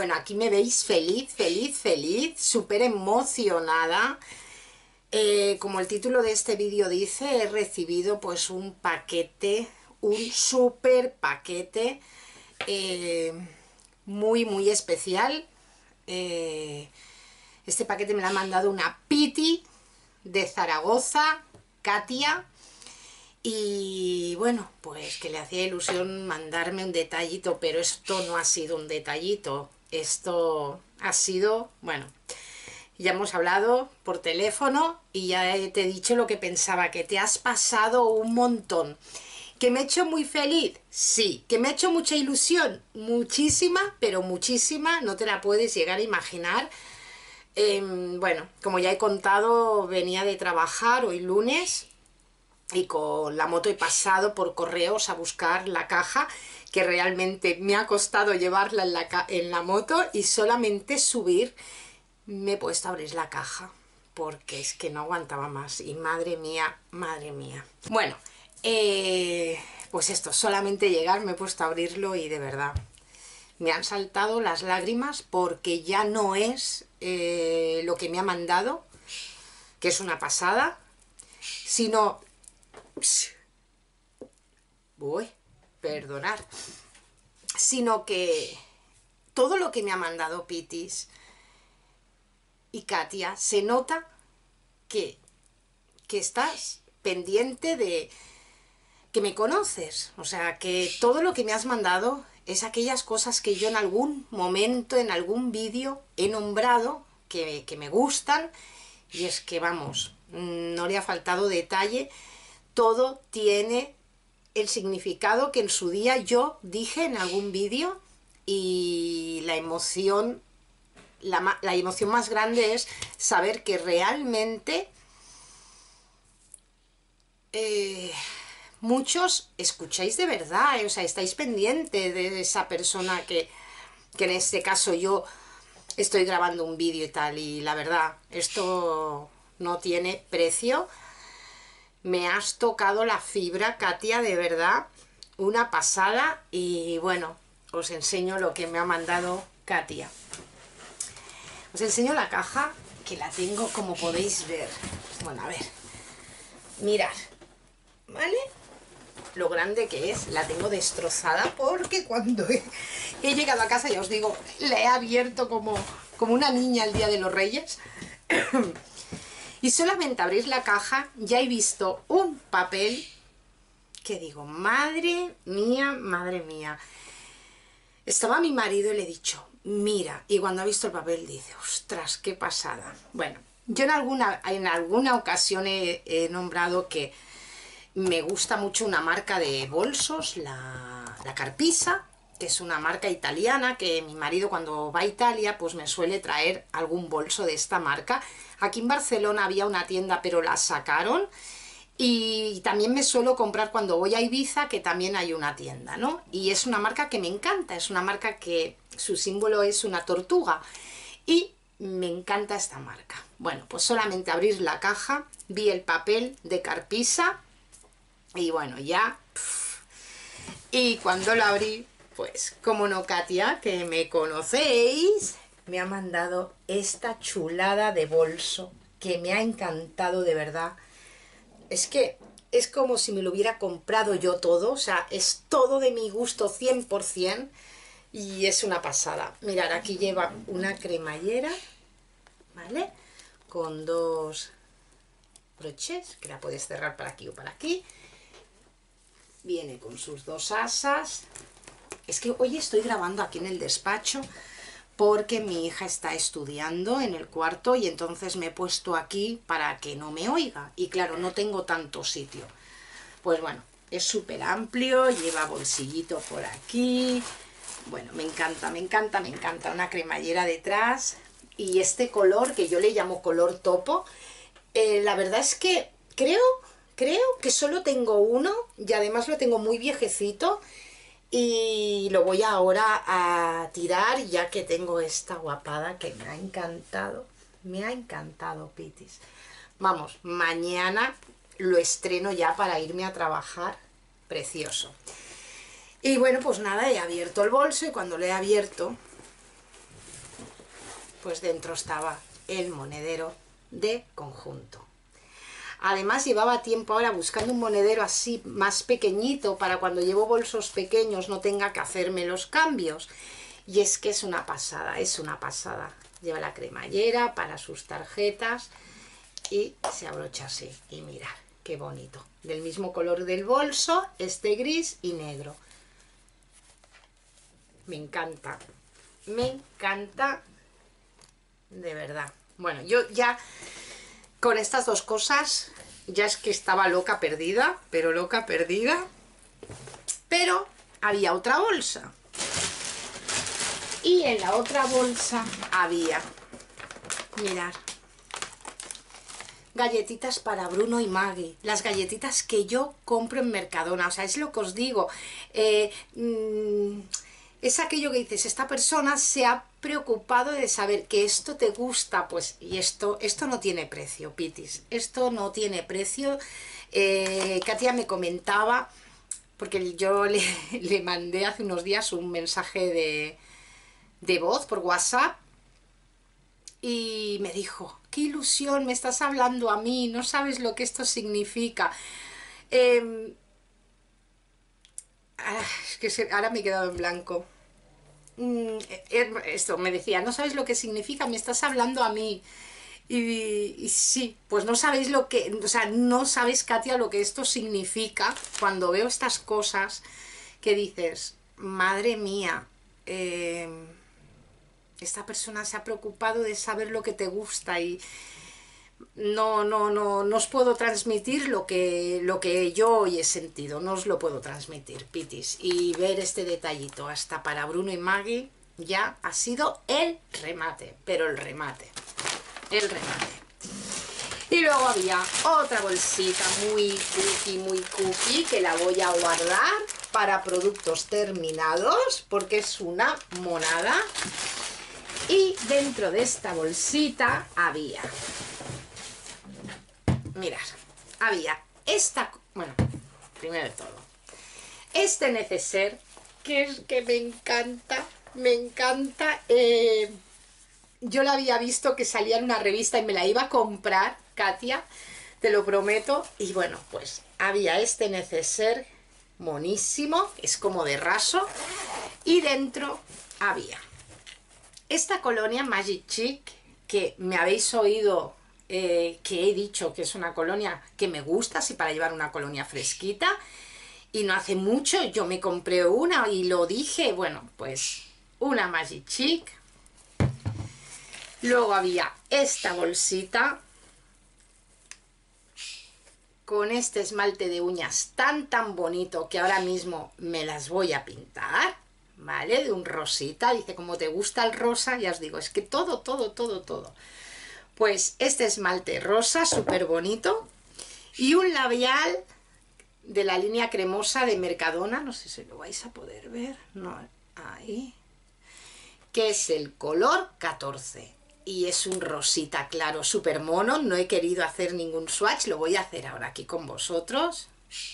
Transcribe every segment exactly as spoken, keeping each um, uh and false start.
Bueno, aquí me veis feliz, feliz, feliz, súper emocionada. Eh, como el título de este vídeo dice, he recibido pues un paquete, un súper paquete eh, muy, muy especial. Eh, este paquete me lo ha mandado una Piti de Zaragoza, Katia. Y bueno, pues que le hacía ilusión mandarme un detallito, pero esto no ha sido un detallito. Esto ha sido, bueno, ya hemos hablado por teléfono y ya te he dicho lo que pensaba, que te has pasado un montón. ¿Que me he hecho muy feliz? Sí. ¿Que me ha hecho mucha ilusión? Muchísima, pero muchísima, no te la puedes llegar a imaginar. Eh, bueno, como ya he contado, venía de trabajar hoy lunes y con la moto he pasado por correos a buscar la caja, que realmente me ha costado llevarla en la, en la moto, y solamente subir me he puesto a abrir la caja porque es que no aguantaba más. Y madre mía, madre mía. Bueno, eh, pues esto, solamente llegar me he puesto a abrirlo y de verdad me han saltado las lágrimas, porque ya no es eh, lo que me ha mandado, que es una pasada, sino... Uy, perdonar. Sino que todo lo que me ha mandado Pitis y Katia, se nota que, que estás pendiente de... que me conoces. O sea, que todo lo que me has mandado es aquellas cosas que yo en algún momento, en algún vídeo he nombrado, que, que me gustan. Y es que, vamos, no le ha faltado detalle. Todo tiene el significado que en su día yo dije en algún vídeo, y la emoción, la, la emoción más grande es saber que realmente eh, muchos escucháis de verdad, eh, o sea, estáis pendientes de esa persona que, que en este caso yo estoy grabando un vídeo y tal, y la verdad, esto no tiene precio. Me has tocado la fibra, Katia, de verdad, una pasada. Y bueno, os enseño lo que me ha mandado Katia. Os enseño la caja, que la tengo, como podéis ver. Bueno, a ver, mirad, ¿vale? Lo grande que es, la tengo destrozada porque cuando he, he llegado a casa, ya os digo, la he abierto como, como una niña el día de los Reyes. Y solamente abrir la caja ya he visto un papel que digo, madre mía, madre mía. Estaba mi marido y le he dicho, mira, y cuando ha visto el papel dice, ostras, qué pasada. Bueno, yo en alguna, en alguna ocasión he, he nombrado que me gusta mucho una marca de bolsos, la, la Carpisa, que es una marca italiana, que mi marido cuando va a Italia pues me suele traer algún bolso de esta marca. Aquí en Barcelona había una tienda, pero la sacaron. Y también me suelo comprar cuando voy a Ibiza, que también hay una tienda, ¿no? Y es una marca que me encanta, es una marca que su símbolo es una tortuga. Y me encanta esta marca. Bueno, pues solamente abrir la caja, vi el papel de Carpisa y bueno, ya... Pff. Y cuando lo abrí, pues, como no, Katia, que me conocéis, me ha mandado esta chulada de bolso que me ha encantado de verdad. Es que es como si me lo hubiera comprado yo todo, o sea, es todo de mi gusto cien por cien y es una pasada. Mirad, aquí lleva una cremallera, ¿vale? Con dos broches, que la puedes cerrar para aquí o para aquí. Viene con sus dos asas. Es que hoy estoy grabando aquí en el despacho porque mi hija está estudiando en el cuarto y entonces me he puesto aquí para que no me oiga. Y claro, no tengo tanto sitio. Pues bueno, es súper amplio, lleva bolsillito por aquí. Bueno, me encanta, me encanta, me encanta. Una cremallera detrás. Y este color, que yo le llamo color topo, eh, la verdad es que creo, creo que solo tengo uno y además lo tengo muy viejecito. Y lo voy ahora a tirar, ya que tengo esta guapada que me ha encantado. Me ha encantado, Pitis. Vamos, mañana lo estreno ya para irme a trabajar. Precioso. Y bueno, pues nada, he abierto el bolso y cuando lo he abierto, pues dentro estaba el monedero de conjunto. Además llevaba tiempo ahora buscando un monedero así más pequeñito para cuando llevo bolsos pequeños no tenga que hacerme los cambios. Y es que es una pasada, es una pasada. Lleva la cremallera para sus tarjetas y se abrocha así. Y mirad, qué bonito. Del mismo color del bolso, este gris y negro. Me encanta, me encanta, de verdad. Bueno, yo ya con estas dos cosas, ya es que estaba loca perdida, pero loca perdida. Pero había otra bolsa. Y en la otra bolsa había, mirad, galletitas para Bruno y Maggie, las galletitas que yo compro en Mercadona. O sea, es lo que os digo, eh, mmm, es aquello que dices, esta persona se ha preocupado de saber que esto te gusta, pues, y esto, esto no tiene precio, Pitis, esto no tiene precio. eh, Katia me comentaba, porque yo le, le mandé hace unos días un mensaje de... de voz por WhatsApp y me dijo, qué ilusión, me estás hablando a mí, no sabes lo que esto significa. Eh, es que se, ahora me he quedado en blanco. Mm, esto me decía, no sabes lo que significa, me estás hablando a mí. Y, y sí, pues no sabéis lo que, o sea, no sabéis, Katia, lo que esto significa cuando veo estas cosas que dices, madre mía, eh, esta persona se ha preocupado de saber lo que te gusta y no, no, no, no os puedo transmitir lo que, lo que yo hoy he sentido, no os lo puedo transmitir, Pitis. Y ver este detallito hasta para Bruno y Maggie ya ha sido el remate, pero el remate, el remate. Y luego había otra bolsita muy cookie, muy cookie, que la voy a guardar para productos terminados, porque es una monada. Y dentro de esta bolsita había, mirad, había esta, bueno, primero de todo, este neceser, que es que me encanta, me encanta. Eh, yo la había visto que salía en una revista y me la iba a comprar, Katia, te lo prometo. Y bueno, pues había este neceser monísimo, es como de raso, y dentro había esta colonia Magic Chic, que me habéis oído eh, que he dicho que es una colonia que me gusta, así para llevar una colonia fresquita. Y no hace mucho yo me compré una y lo dije, bueno, pues una Magic Chic. Luego había esta bolsita con este esmalte de uñas tan tan bonito que ahora mismo me las voy a pintar, ¿vale? De un rosita, dice, como te gusta el rosa, ya os digo, es que todo, todo, todo, todo. Pues este esmalte rosa, súper bonito, y un labial de la línea cremosa de Mercadona, no sé si lo vais a poder ver, no, ahí, que es el color catorce. Y es un rosita claro, súper mono. No he querido hacer ningún swatch, lo voy a hacer ahora aquí con vosotros.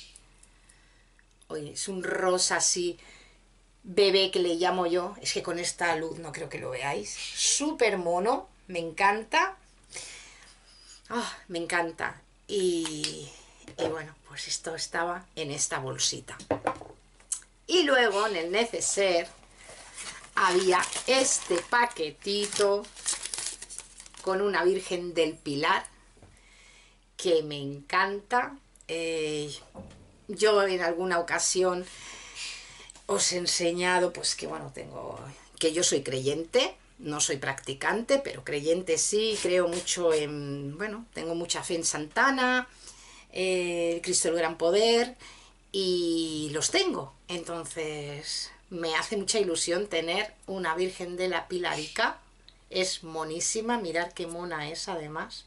Oye, es un rosa así, bebé que le llamo yo. Es que con esta luz no creo que lo veáis. Súper mono, me encanta. Oh, me encanta. Y, y bueno, pues esto estaba en esta bolsita. Y luego en el neceser había este paquetito con una Virgen del Pilar que me encanta. Eh, yo en alguna ocasión os he enseñado, pues que bueno, tengo, que yo soy creyente, no soy practicante, pero creyente sí, creo mucho en, bueno, tengo mucha fe en Santana, eh, Cristo el Gran Poder, y los tengo. Entonces me hace mucha ilusión tener una Virgen de la Pilarica. Es monísima, mirad qué mona es además.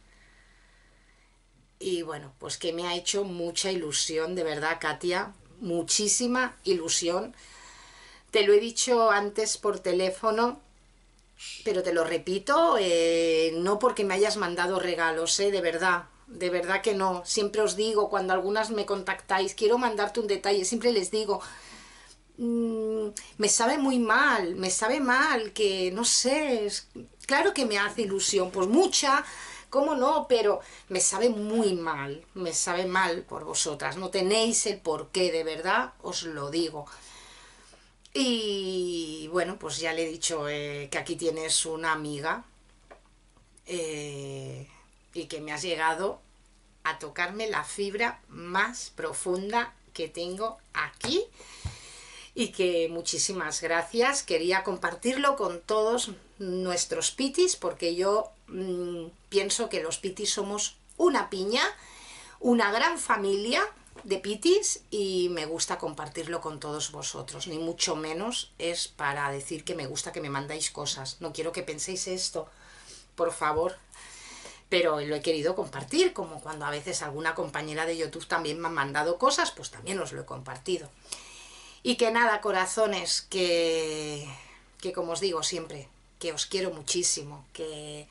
Y bueno, pues que me ha hecho mucha ilusión, de verdad, Katia, muchísima ilusión. Te lo he dicho antes por teléfono, pero te lo repito, eh, no porque me hayas mandado regalos, eh, de verdad, de verdad que no. Siempre os digo, cuando algunas me contactáis, quiero mandarte un detalle, siempre les digo, mmm, me sabe muy mal, me sabe mal, que no sé, es, claro que me hace ilusión, pues mucha, cómo no, pero me sabe muy mal, me sabe mal por vosotras, no tenéis el porqué, de verdad, os lo digo. Y bueno, pues ya le he dicho eh, que aquí tienes una amiga eh, y que me has llegado a tocarme la fibra más profunda que tengo aquí y que muchísimas gracias. Quería compartirlo con todos nuestros pitis porque yo mmm, pienso que los pitis somos una piña, una gran familia de pitis y me gusta compartirlo con todos vosotros, ni mucho menos es para decir que me gusta que me mandáis cosas, no quiero que penséis esto, por favor, pero lo he querido compartir, como cuando a veces alguna compañera de YouTube también me ha mandado cosas, pues también os lo he compartido. Y que nada, corazones, que, que como os digo siempre, que os quiero muchísimo, que,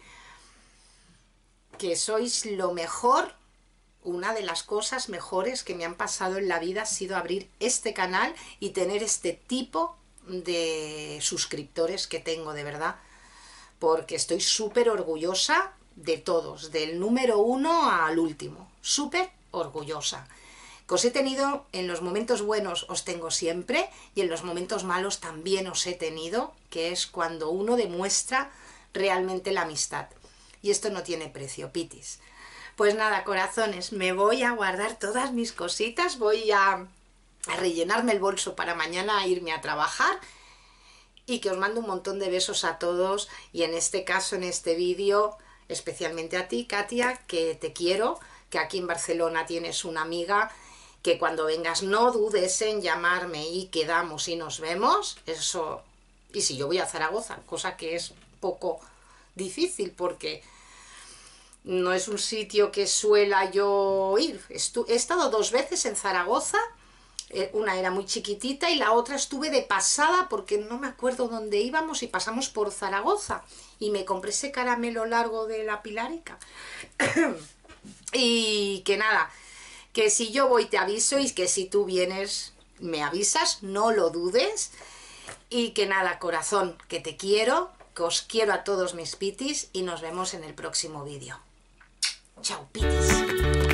que sois lo mejor. Una de las cosas mejores que me han pasado en la vida ha sido abrir este canal y tener este tipo de suscriptores que tengo, de verdad, porque estoy súper orgullosa de todos, del número uno al último, súper orgullosa. Que os he tenido en los momentos buenos, os tengo siempre, y en los momentos malos también os he tenido, que es cuando uno demuestra realmente la amistad. Y esto no tiene precio, pitis. Pues nada, corazones, me voy a guardar todas mis cositas, voy a, a rellenarme el bolso para mañana irme a trabajar y que os mando un montón de besos a todos y en este caso, en este vídeo, especialmente a ti, Katia, que te quiero, que aquí en Barcelona tienes una amiga, que cuando vengas no dudes en llamarme y quedamos y nos vemos, eso, y si yo voy a Zaragoza, cosa que es poco difícil porque no es un sitio que suela yo ir. Estu he estado dos veces en Zaragoza, eh, una era muy chiquitita y la otra estuve de pasada porque no me acuerdo dónde íbamos y pasamos por Zaragoza y me compré ese caramelo largo de la Pilarica. Y que nada, que si yo voy te aviso y que si tú vienes me avisas, no lo dudes. Y que nada, corazón, que te quiero, que os quiero a todos mis pitis y nos vemos en el próximo vídeo. Chao, pitis.